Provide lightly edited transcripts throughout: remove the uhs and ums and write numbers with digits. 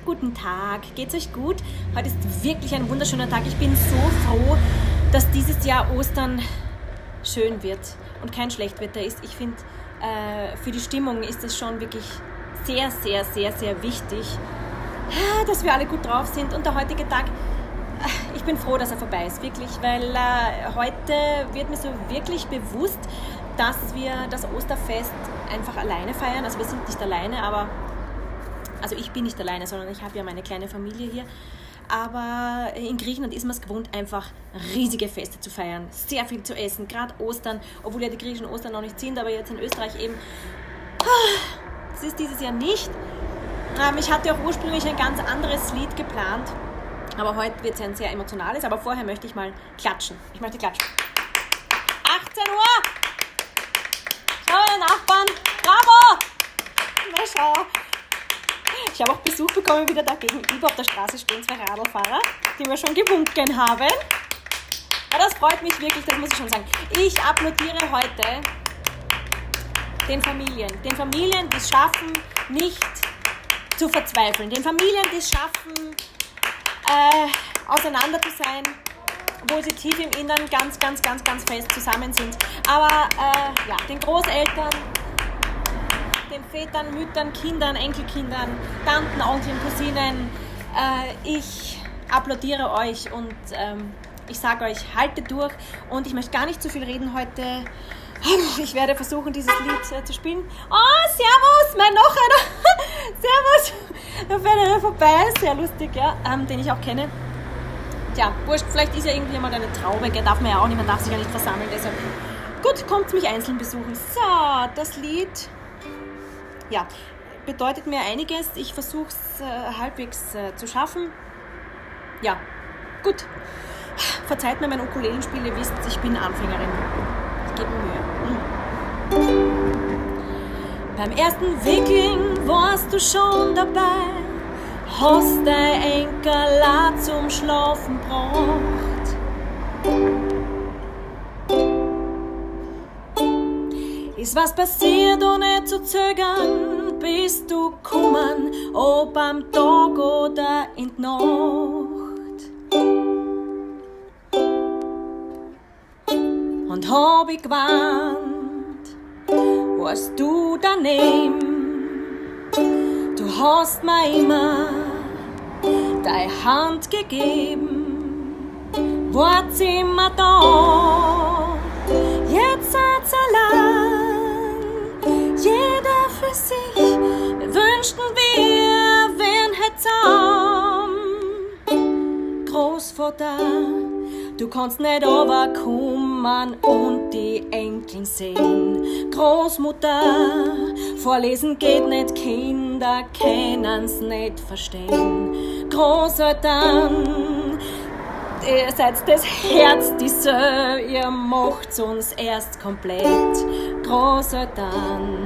guten Tag. Geht's euch gut? Heute ist wirklich ein wunderschöner Tag. Ich bin so froh, dass dieses Jahr Ostern schön wird und kein Schlechtwetter ist. Ich finde, für die Stimmung ist es schon wirklich sehr, sehr, sehr, sehr wichtig, dass wir alle gut drauf sind. Und der heutige Tag, ich bin froh, dass er vorbei ist, wirklich, weil heute wird mir so wirklich bewusst, dass wir das Osterfest einfach alleine feiern. Also wir sind nicht alleine, also ich bin nicht alleine, sondern ich habe ja meine kleine Familie hier. Aber in Griechenland ist man es gewohnt, einfach riesige Feste zu feiern, sehr viel zu essen, gerade Ostern, obwohl ja die griechischen Ostern noch nicht sind, aber jetzt in Österreich eben. Das ist dieses Jahr nicht. Ich hatte auch ursprünglich ein ganz anderes Lied geplant, aber heute wird es ein sehr emotionales, aber vorher möchte ich mal klatschen. Ich möchte klatschen. 18 Uhr! Schau, meine Nachbarn! Bravo! Na schau! Ich habe auch Besuch bekommen, wieder da gegenüber auf der Straße stehen 2 Radlfahrer, die mir schon gewunken haben. Ja, das freut mich wirklich, das muss ich schon sagen. Ich applaudiere heute den Familien, die es schaffen, nicht zu verzweifeln, den Familien, die es schaffen, auseinander zu sein, wo sie tief im Inneren ganz, ganz, ganz, ganz fest zusammen sind. Aber ja, den Großeltern, den Vätern, Müttern, Kindern, Enkelkindern, Tanten, Onkeln, Cousinen, ich applaudiere euch und ich sage euch, haltet durch und ich möchte gar nicht zu viel reden heute. Ich werde versuchen, dieses Lied zu spielen. Oh, servus, mein noch einer. Servus. Da fährt einer vorbei, sehr lustig, ja, den ich auch kenne. Tja, wurscht, vielleicht ist ja irgendwie mal eine Traube, darf man ja auch nicht, man darf sich ja nicht versammeln, deshalb. Gut, kommt mich einzeln besuchen. So, das Lied, ja, bedeutet mir einiges. Ich versuche es halbwegs zu schaffen. Ja, gut. Verzeiht mir mein Ukulelenspiel, ihr wisst, ich bin Anfängerin. Ich gebe mir Mühe. Beim ersten Wickeln warst du schon dabei, hast dein Enkel zum Schlafen gebracht. Ist was passiert, ohne zu zögern, bist du gekommen, ob am Tag oder in die Nacht. Und hab ich gewarnt, warst du daneben. Du hast mir immer deine Hand gegeben, war's immer da. Jetzt seid's allein, jeder für sich. Wir wünschten, wir wären zusammen. Großvater, du kannst nicht runterkommen und die Enkeln sehen. Großmutter, vorlesen geht nicht, Kinder können's nicht verstehen. Großeltern, ihr seid das Herz dieser, ihr macht's uns erst komplett. Großeltern.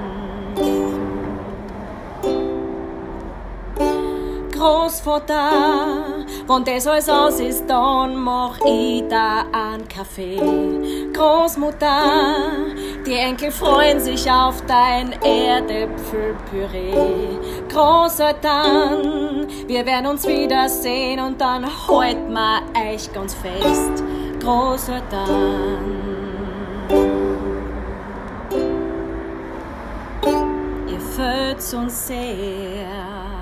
Großvater, wenn das alles aus ist, dann mach ich da einen Kaffee. Großmutter, die Enkel freuen sich auf dein Erdäpfelpüree. Großeltern, wir werden uns wiedersehen und dann halten wir euch ganz fest. Großeltern, ihr fehlt uns sehr.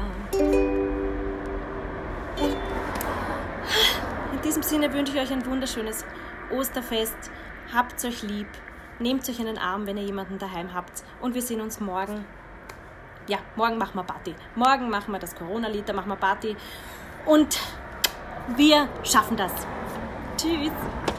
In diesem Sinne wünsche ich euch ein wunderschönes Osterfest. Habt euch lieb, nehmt euch in den Arm, wenn ihr jemanden daheim habt. Und wir sehen uns morgen. Ja, morgen machen wir Party. Morgen machen wir das Corona-Lied, da machen wir Party. Und wir schaffen das. Tschüss.